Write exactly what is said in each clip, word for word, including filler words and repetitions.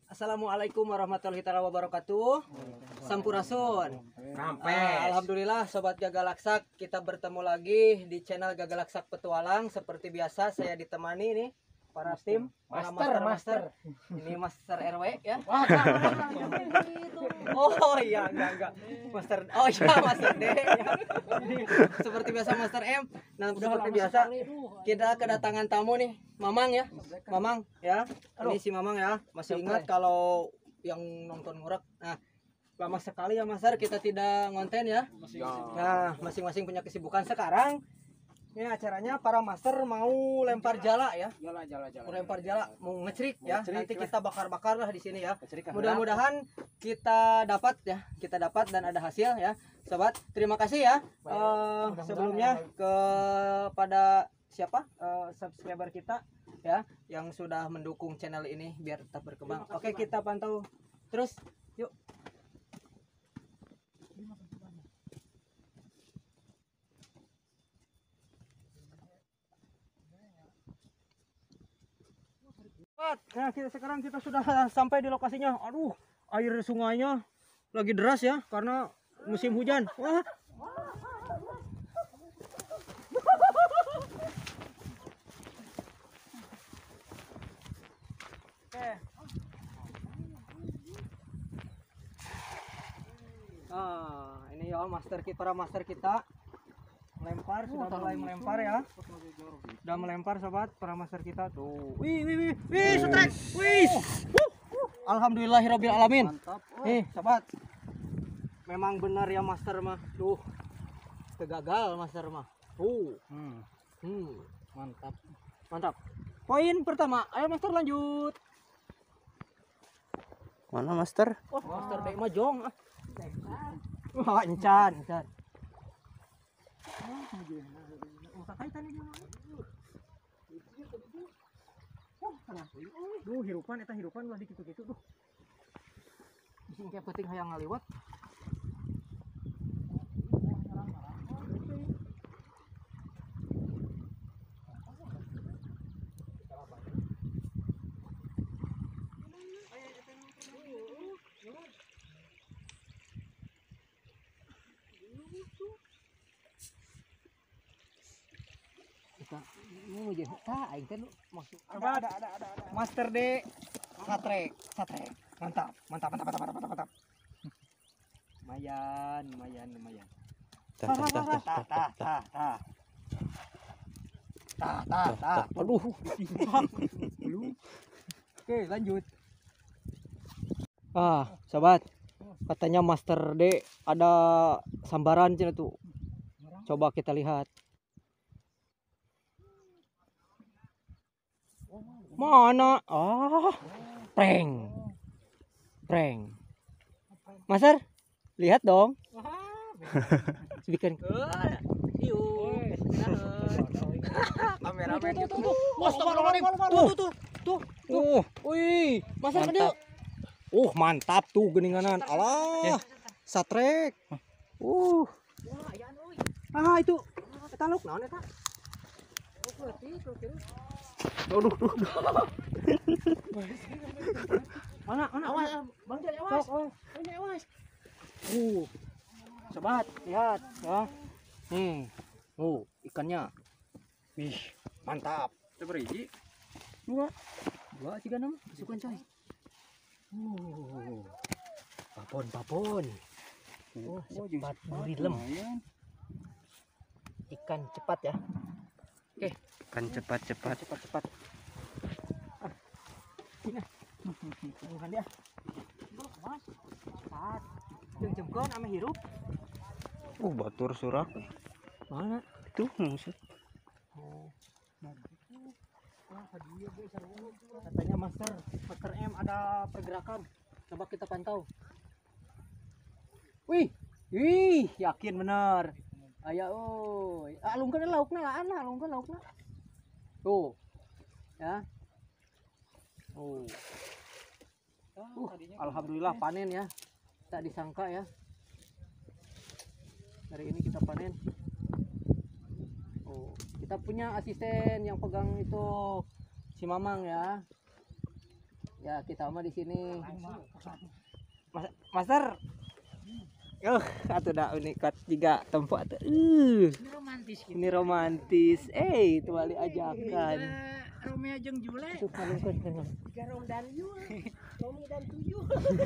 Assalamualaikum warahmatullahi wabarakatuh. Sampurasun. Uh, Alhamdulillah Sobat Gagalaksak, kita bertemu lagi di channel Gagalaksak Petualang. Seperti biasa saya ditemani nih para tim, para master, master, ini Master R W ya. Oh iya enggak enggak. Master oh iya Master D ya. Seperti biasa Master M. Nah, seperti biasa kita kedatangan tamu nih, Mamang ya. Mamang ya. Ini si Mamang ya. Masih ingat kalau yang nonton ngurak. Nah, lama sekali ya Master kita tidak ngonten ya. Nah, masing-masing punya kesibukan sekarang. Ini acaranya para master mau lempar jala ya. Jala jala jala. Mau lempar jala, mau ngecerik ya. Nanti kita bakar-bakar lah di sini ya. Mudah-mudahan kita dapat ya, kita dapat dan ada hasil ya. Sobat, terima kasih ya. Uh, sebelumnya kepada siapa? Uh, subscriber kita ya yang sudah mendukung channel ini biar tetap berkembang. Oke, kita pantau terus. Yuk. Nah, kita sekarang kita sudah sampai di lokasinya. Aduh, air sungainya lagi deras ya karena musim hujan. Wah. Oke. Ah, ini ya master kita, para master kita melempar, sudah mulai melempar ya. Sudah melempar sobat, para master kita tuh. Wih wih wih, wih strike. Wih. Alhamdulillahirabbil alamin. Mantap. Nih, sobat. Memang benar ya master mah. Tuh. Kegagal master mah. Tuh. Hmm. Hmm, mantap. Mantap. Poin pertama. Ayo master lanjut. Mana master? Oh, master dek mah jong. Wah, encan, encan. Duh, hirupan eta hirupan ulah dikitu-kitu tuh. Bising kayak penting hayang ngaliwat. Mau jadi tak aing teh maksud ada ada ada ada Master D satrek satrek mantap mantap mantap mantap mantap mantap lumayan lumayan lumayan tah tah tah tah tah tah tah tah tah aduh oke lanjut. Ah sobat, katanya Master D ada sambaran cina tuh, coba kita lihat. Mana? Oh, prank. Prank. Master, lihat dong. Bikin ke. Yuk. Kamera tuh tuh tuh. Tuh tuh tuh. Tuh. Wih, Master gede. Uh, mantap tuh geninganan. Alah. Satrek. Uh. Ah, itu. Eta luk naon eta? Aduh, aduh, mana, mana, awas, bang jadi awas, bang awas. Uh, sobat, lihat, ya. Nih, uh, ikannya, wih, mantap. Coba hiji, dua, dua, tiga, enam, masukkan coy. Uh, papon, papon. Oh, cepat berilem. Ikan cepat ya. Oke. Kan cepat-cepat. Cepat-cepat. Ah. Ini. Bukan dia. Mas. Cepat. Jeng-jengkeun ame hirup. Uh, batur surak. Mana? Tuh, maksud. Oh. Katanya Master, Master M ada pergerakan. Coba kita pantau. Wih. Wih, yakin benar. Aya oh. Alungkeun laukna laan, alungkeun laukna. Tuh. Ya. Oh. Uh, alhamdulillah panen ya. Tak disangka ya. Hari ini kita panen. Oh, kita punya asisten yang pegang itu si Mamang ya. Ya kita mah di sini. Mas, master. Yuh, atuh dah unikat juga tempat atuh. Uh, Ini romantis gitu. ini romantis. Eh, itu balik ajakan. Romeo jeung Juliet. Itu paling kan. Tiga Rom dan Yul. Romi dan Tujuh.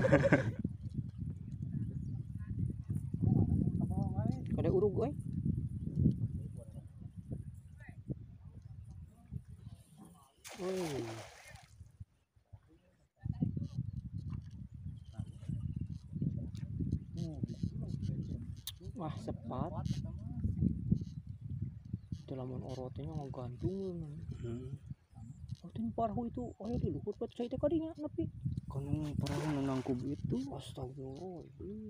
Kada urug euy. Woi. Wah, sepat. Itu lamun orotnya ngagantung. Hmm. Oh, itu parah itu. Oh, ya di luhur pat saya teh kadinya nepi. Kanung perahu nanangkub itu. Astagfirullah.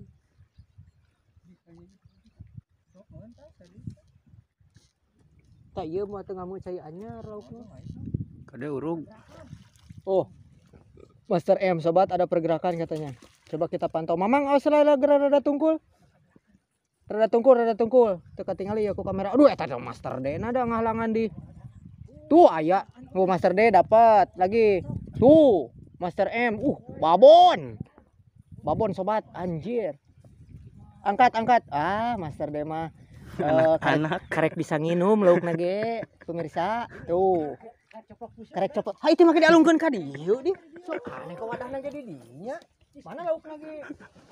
Tak iya mah tengah mau cai anyar lauknya. Kade urug. Oh, Master M, sobat ada pergerakan katanya. Coba kita pantau. Mamang, awas lah rada tungkul. Rada tungkul, rada tungkul. Teka tinggali ya ku kamera. Aduh, eta dong Master D. Ada ngahalangan di. Tuh aya. Oh, Master D dapat lagi. Tuh, Master M. Uh, babon. Babon sobat, anjir. Angkat, angkat. Ah, Master D mah. Uh, Anak-anak. karek, karek bisa nginum lauk nage pemirsa tuh karek copot ha itu mah dialungkeun ka dieu di so aneh ka wadahna jadi dinya mana lauk nage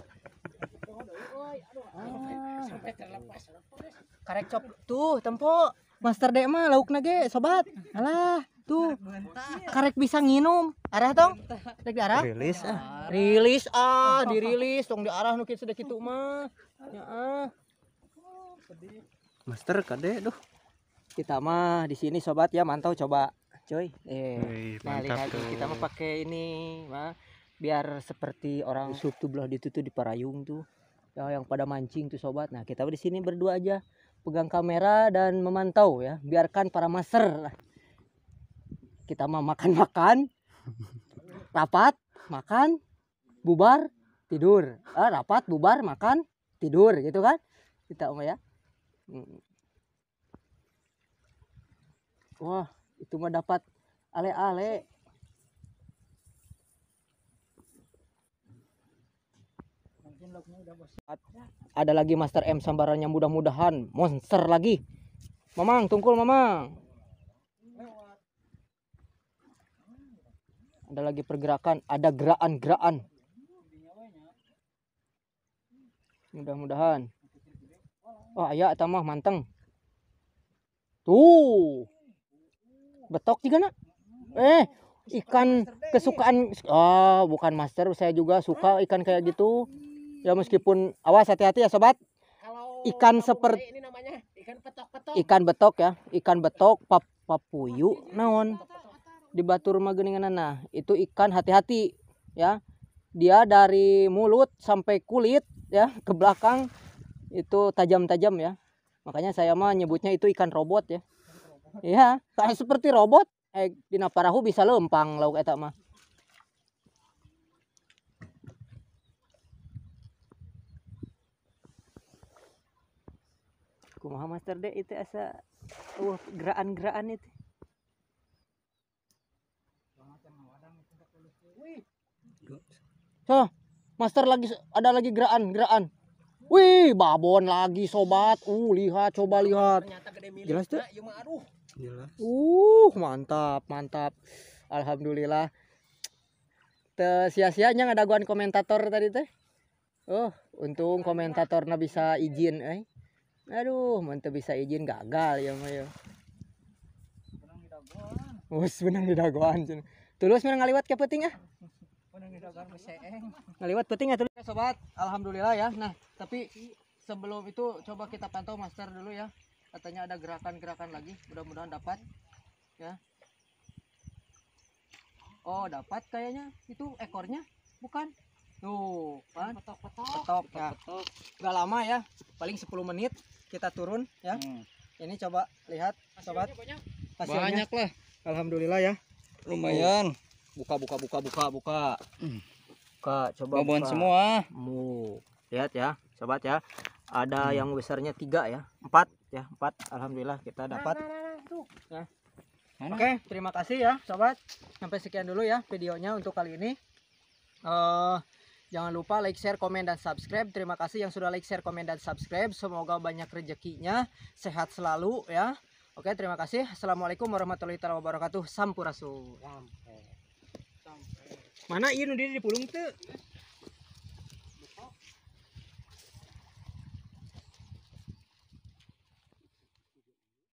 ah, Sampai terlepas. karek cop tuh tempo Master D mah lauk nage sobat alah tuh karek bisa nginum arah tong rek diarah Rilis ah. rilis ah dirilis tong diarah nu kitu kitu mah nya ah Master kade duh. kita mah di sini sobat ya mantau coba coy eh Wih, nah mantap lihat tuh. kita mah pakai ini mah biar seperti orang sub tuh belah itu tuh di Parayung tuh ya yang pada mancing tuh sobat. Nah kita di sini berdua aja pegang kamera dan memantau ya, biarkan para master lah. Kita mah makan-makan rapat makan bubar tidur ah, rapat bubar makan tidur gitu kan kita mah ya. Hmm. Wah, itu mah dapat ale-ale. Ada lagi Master M sambarannya mudah-mudahan monster lagi. Mamang, tungkul Mamang. Ada lagi pergerakan, ada geraan-geraan. Mudah-mudahan. Oh, aya eta mah manteng. Tuh. Betok juga nak. Eh, ikan kesukaan. Oh, bukan Master, saya juga suka ikan kayak gitu. Ya meskipun awas hati-hati ya sobat. Kalau Ikan seperti ini namanya ikan petok-petok. ikan betok ya, ikan betok pap papuyu naon di batur mah geuningan. Nah, itu ikan hati-hati ya. Dia dari mulut sampai kulit ya ke belakang itu tajam-tajam ya. Makanya saya mah nyebutnya itu ikan robot ya. Iya, kayak seperti robot. Eh, dina parahu bisa lempang lauk eta mah. Kumaha Master D itu asa uh geraan-geraan itu. So, Master lagi ada lagi geraan-geraan. Wih, babon lagi sobat. Uh, lihat coba lihat. Ternyata gede milik. Jelas tuh? Ieu mah aduh. Jelas. Uh, mantap, mantap. Alhamdulillah. Teu sia-sianya ngadaguan komentator tadi teh. Oh, untung komentatorna bisa izin euy. Aduh, mun teu bisa izin gagal ya mah ya. Wes benang di dagoan. Tulus menang ngaliwat ke peuting ah. Ngaliwat peuting atuh sobat. Alhamdulillah ya. Nah, tapi sebelum itu coba kita pantau Master dulu ya. Katanya ada gerakan-gerakan lagi, mudah-mudahan dapat ya. Oh, dapat kayaknya itu ekornya, bukan? Tuh, kan? Petok-petok. Petok ya. Gak lama ya, paling sepuluh menit kita turun ya. Hmm. Ini coba lihat sobat. Banyak. Hasilnya. Banyak lah. Alhamdulillah ya. Lumayan. Buka buka buka buka buka. Hmm. Buka coba Babon buka. semua. Mu. Lihat ya, sobat ya. Ada Hmm. yang besarnya tiga ya, empat ya, empat. Alhamdulillah kita dapat. Nah, nah, nah, tuh. Mana? Oke, terima kasih ya sobat. Sampai sekian dulu ya videonya untuk kali ini. Eh, jangan lupa like, share, komen, dan subscribe. Terima kasih yang sudah like, share, komen, dan subscribe. Semoga banyak rezekinya, sehat selalu ya. Oke, terima kasih. Assalamualaikum warahmatullahi wabarakatuh. Sampurasun. Sampai. Sampai. Mana ieu nu di pulung teu?